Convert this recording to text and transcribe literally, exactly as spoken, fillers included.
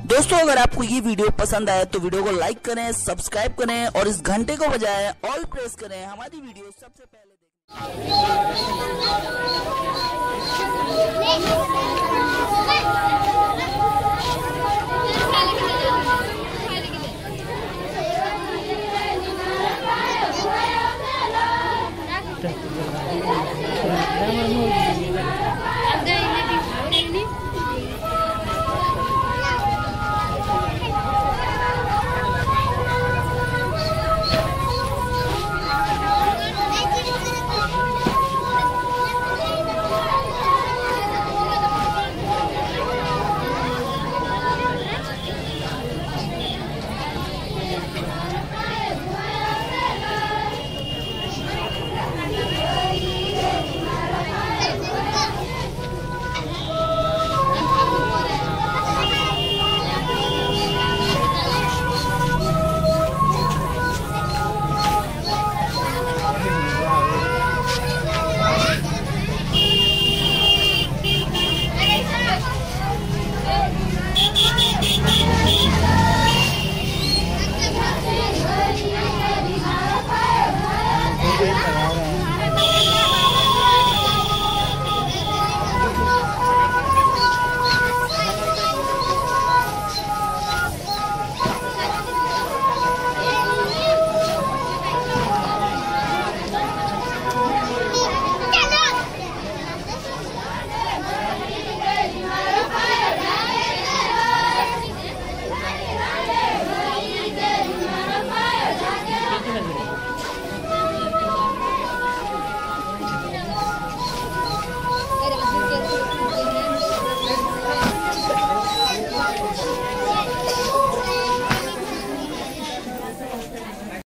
दोस्तों अगर आपको ये वीडियो पसंद आए तो वीडियो को लाइक करें, सब्सक्राइब करें और इस घंटे को बजाएं, ऑल प्रेस करें हमारी वीडियो सबसे पहले देखें।